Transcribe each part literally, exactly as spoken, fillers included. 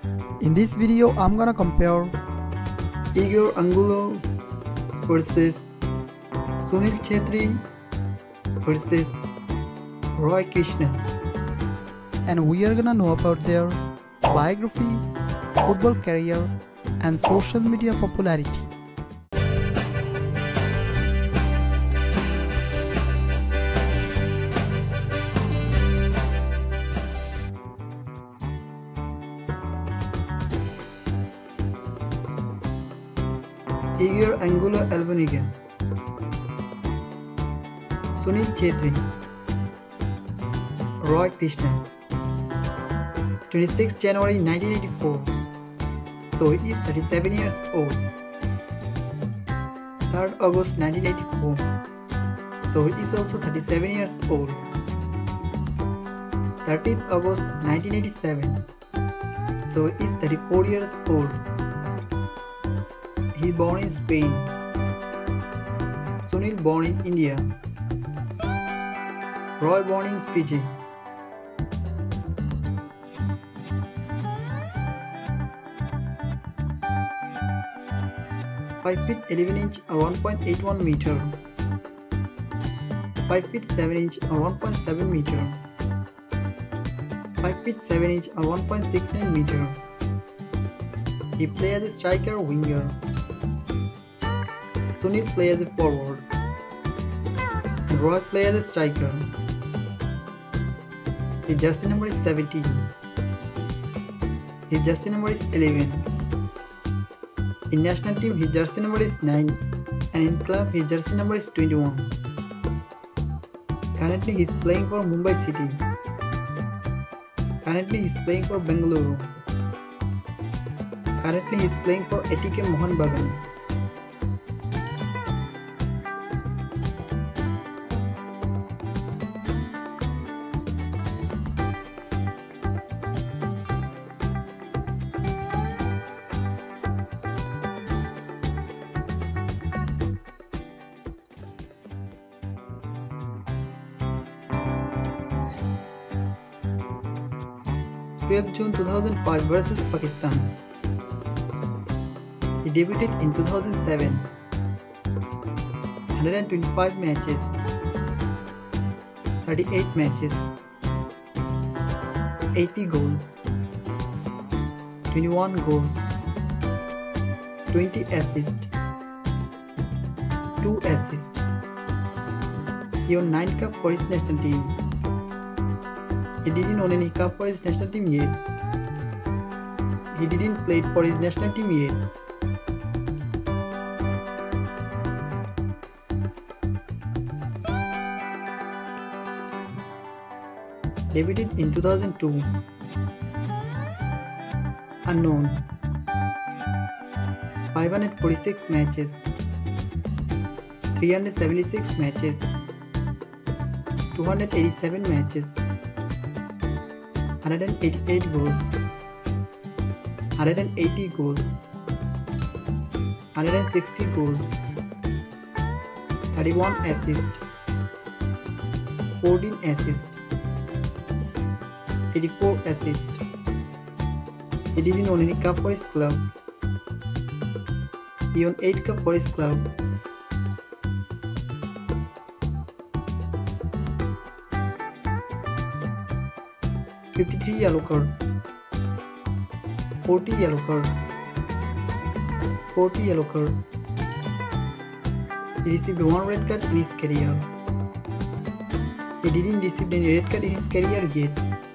In this video, I'm gonna compare Igor Angulo versus Sunil Chhetri versus Roy Krishna, and we are gonna know about their biography, football career, and social media popularity. Igor Angulo Albanega, Sunil Chhetri, Roy Krishna. twenty-sixth January nineteen eighty-four, so he is thirty-seven years old. third August nineteen eighty-four, so he is also thirty-seven years old. thirtieth August nineteen eighty-seven, so he is thirty-four years old. He born in Spain. Sunil born in India. Roy born in Fiji. five feet eleven inch or one point eight one meter. five feet seven inch or one point seven meter. five feet seven inch or one point six nine meter. He plays as a striker or winger. Sunil plays as a forward. And Roy plays as a striker. His jersey number is seventeen. His jersey number is eleven. In national team, his jersey number is nine, and in club, his jersey number is twenty-one. Currently, he is playing for Mumbai City. Currently, he is playing for Bengaluru. Currently, he is playing for A T K Mohan Bagan. twelfth June two thousand five versus Pakistan. He debuted in two thousand seven. one hundred twenty-five matches. thirty-eight matches. eighty goals. twenty-one goals. twenty assists. two assists. He won nine cups for his national team. He didn't win any cup for his national team yet. He didn't play for his national team yet. Debuted in two thousand two. Unknown. five hundred forty-six matches. three hundred seventy-six matches. two hundred eighty-seven matches. one hundred eighty-eight goals. one hundred eighty goals. one hundred sixty goals. thirty-one assists. fourteen assists. eighty-four assists. He didn't win any cup for his club. He won eight cups for his club. fifty-three yellow card. forty yellow card. forty yellow card. He received one red card in his career. He didn't receive any red card in his career yet.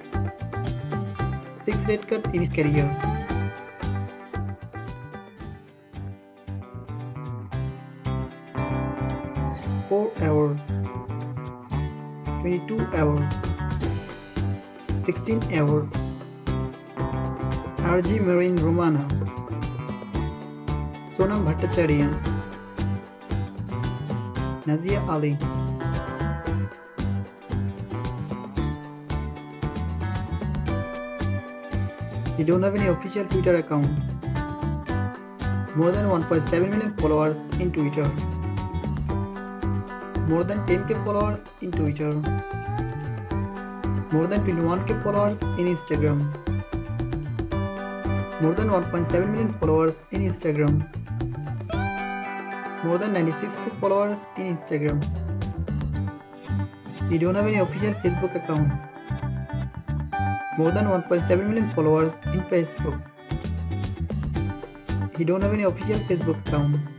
six red cards in his career. four award. twenty-two award. sixteen award. R G Marine Romana. Sonam Bhattacharya. Nazia Ali. He don't have any official Twitter account. More than one point seven million followers in Twitter. More than ten K followers in Twitter. More than twenty-one K followers in Instagram. More than one point seven million followers in Instagram. More than ninety-six k followers in Instagram. You don't have any official Facebook account. More than one point seven million followers in Facebook. You don't have any official Facebook account.